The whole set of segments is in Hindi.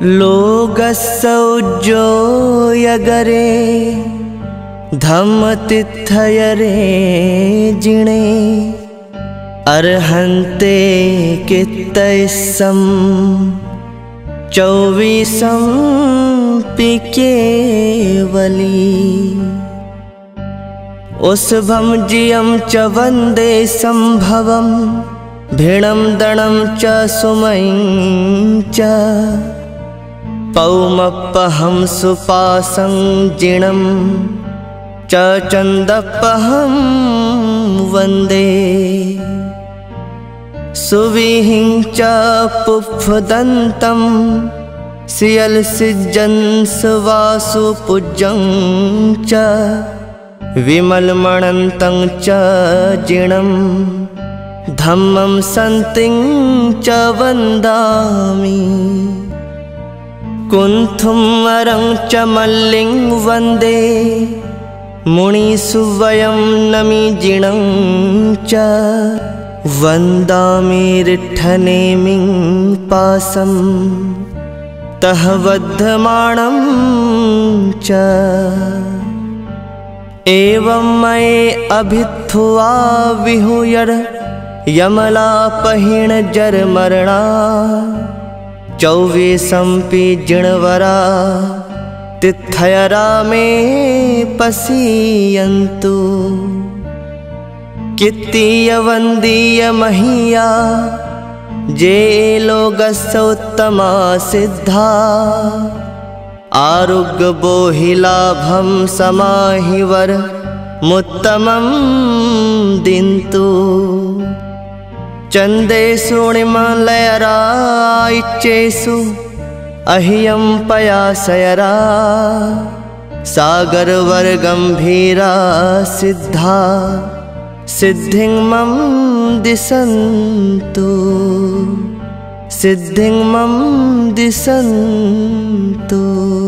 लोगसौजो यगरे धम्मतिथयरे जिणे अर्हन्ते कित्तैसं चौवीसं पिकेवली उस्भं जियं च वन्दे संभवं भिणं दणं च सुमयं च पौमप्पहं सुपासं जिणं च चन्दप्पहं वन्दे सुविहिं च पुफ्फदन्तं सियलसिज्जं सुवासुपूज्यं च विमलमणन्तं च जिणं धम्मं सन्तिं च वन्दामि कुन्थुं अरं च मल्लिं वन्दे मुनिसुवयं नमि जिणं च वन्दामि रिट्ठनेमिं पासं तः बद्धमाणं च एवं मये अभित्थुआ विहुयर यमलापहिण जरमरणा चौवीसंपि जिणवरा तिथयरा मे पसीयन्तु कित्तीय वन्दीय महीया जे लोगसोत्तमा सिद्धा आरुग्य बोहिलाभं समाहिवर मुत्तमं दिन्तु चन्देषु निमलयराइच्चेषु अह्यं पयासयरा सागरवर्गम्भीरा सिद्धा सिद्धिं मम दिशन्तु सिद्धिं मम दिशन्तु।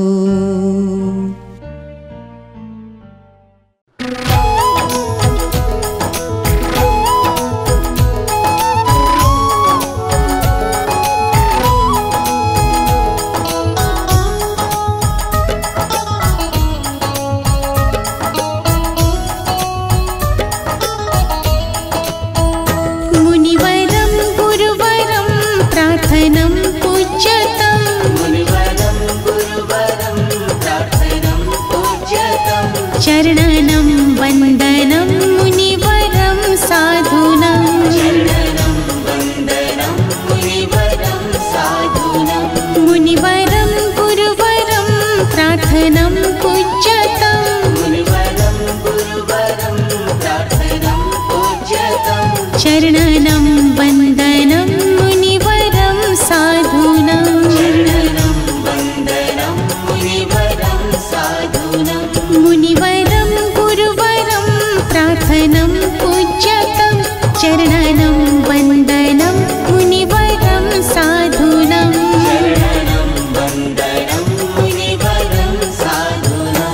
चरणनं वन्दनं मुनिवरं साधूनां चरणनं वन्दनं मुनिवरं साधूनां मुनिवरं गुरुवरं प्रार्थनं पूज्यतं मुनिवरं गुरुवरं प्रार्थनं पूज्यतं चरणनं वन्दनं मुनिवरं साधूनां चरणनं वन्दनं मुनिवरं साधूनां मुनिवरं गुरुवरं प्रार्थनं पूज्यतं चरणनं वन्दनं मुनिवरं साधूनां चरणनं वन्दनं मुनिवरं साधूनां।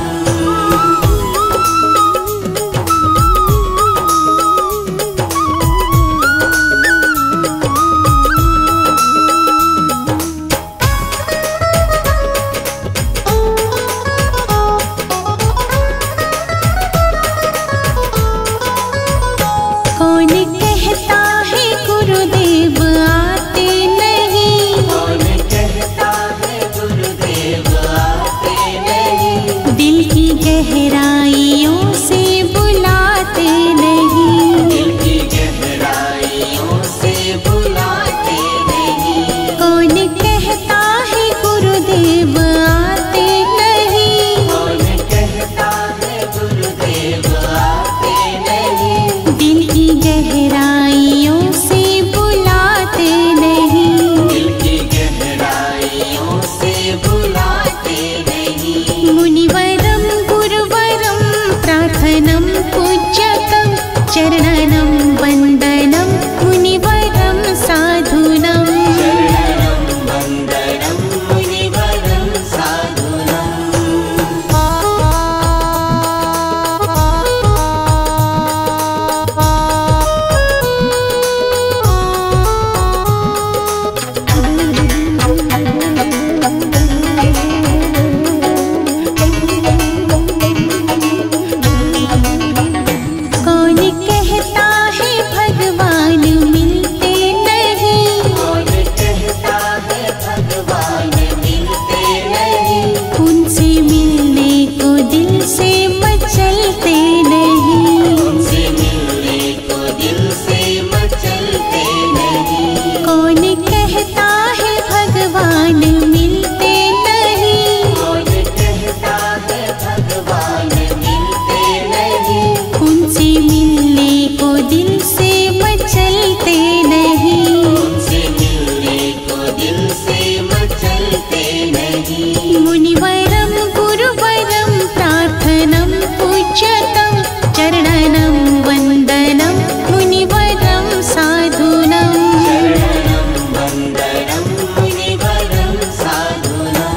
वन्दनं मुनिवरं साधुनम्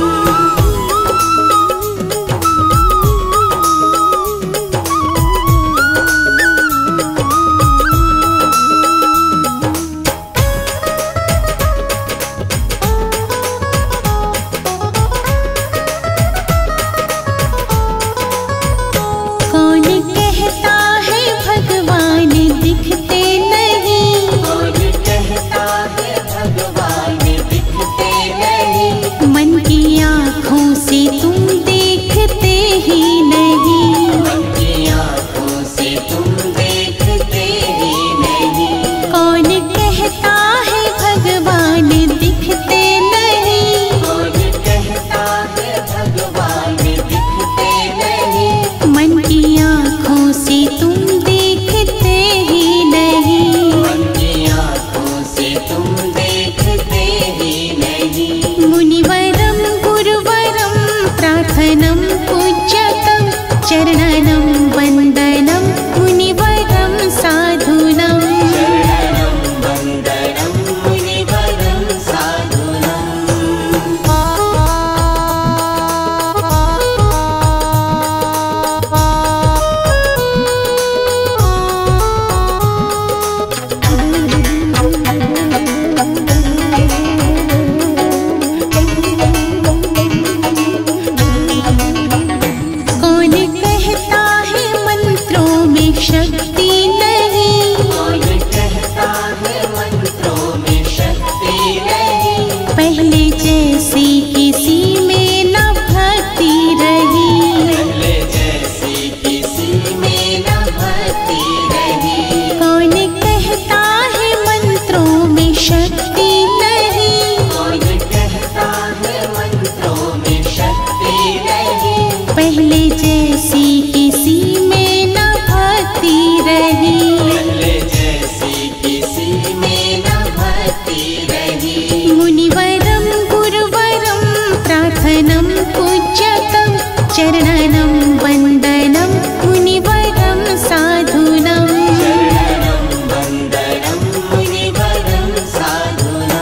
कौन कहता है भगवान दिखते नहीं, कौन कहता है भगवान दिखते नहीं, मन की आँखों से तुम देखते ही नहीं, मन की आँखों से तुम देखते ही नहीं, कौन कहता है भगवान दिखते नहीं, कौन कहता है भगवान दिखते नहीं, मन की आँखों से तुम देखते ही नहीं, मन की आँखों से तुम देखते ही नहीं। मुनिवरं गुरुवरं प्रार्थनं पूज्यतं चरणनं वन्दनं मुनिवरं साधुनं, चरणनं वन्दनं मुनिवरं साधुनं। कौन कहता है मंत्रों में शक्ति नहीं, कौन कहता है मंत्रों में शक्ति नहीं, पहले जैसी किसी में न भक्ति रही, पहले जैसी किसी में न भक्ति रही, कौन कहता है मंत्रों में शक्ति नहीं, कौन कहता है मंत्रों में शक्ति नहीं, पहले जैसी किसी में न भक्ति रही, पहले जैसी किसी में न भक्ति रही। मुनिवरं गुरुवरं प्रार्थनं पूज्यतं चरणनं वन्दनं मुनिवरं साधुनं, चरणनं वन्दनं मुनिवरं साधुनं।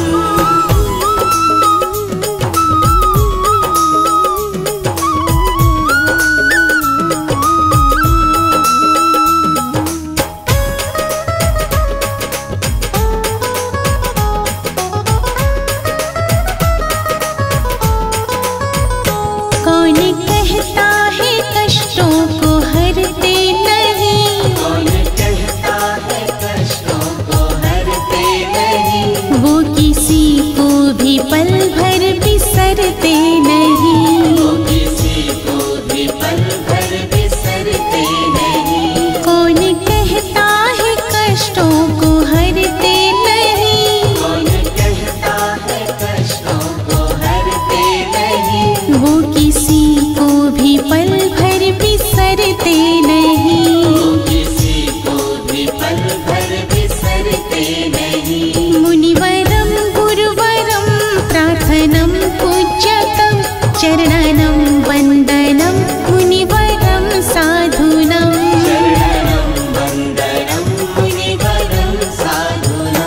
कौन कहता है कष्टों को हरते नहीं, कौन कहता है कष्टों को हरते नहीं, वो किसी को भी पल भर बिसरते नहीं, वो किसी को भी पल भर बिसरते नहीं, कौन कहता है कष्टों को हरते नहीं, कौन कहता है कष्टों को हरते नहीं, वो किसी को भी पल भर बिसरते नहीं, वो किसी को भी पल भर बिसरते नहीं। मुनिवरं गुरुवरं प्रार्थनं पूज्यतं चरणनं वन्दनं मुनिवरं साधुनं, चरणनं वन्दनं मुनिवरं साधुनं।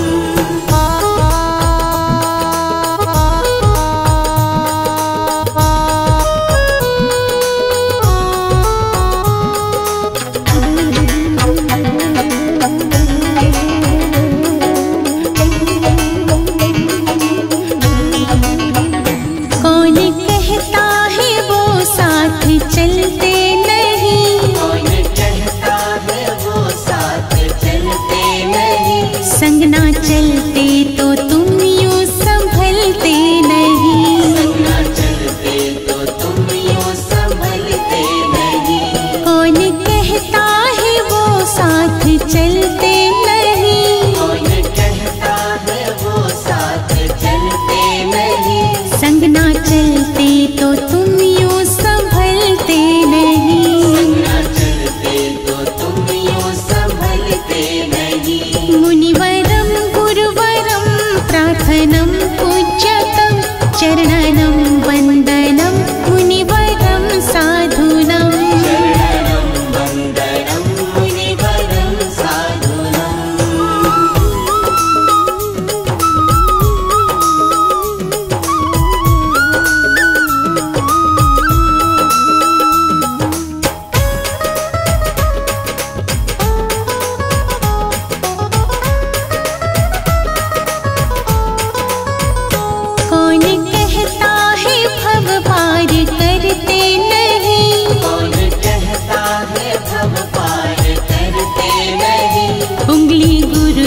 कौन कहता है वो साथ चलते नहीं, कौन कहता है वो साथ चलते नहीं, संग ना चलते तो तुम यूं संभलते नहीं, संग ना चलते तो तुम यूं संभलते नहीं, कौन कहता है वो साथ चलते नहीं, कौन कहता है वो साथ चलते नहीं, संग ना चलते तो तुम यूं संभलते नहीं, संग ना चलते तो तुम यूं संभलते नहीं। मुनिवरं गुरुवरं प्रार्थनं पूज्यतं चरणनं वन्दनं मुनिवरं साधुनं, चरणनं वन्दनं मुनिवरं साधुनं।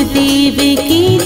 देव की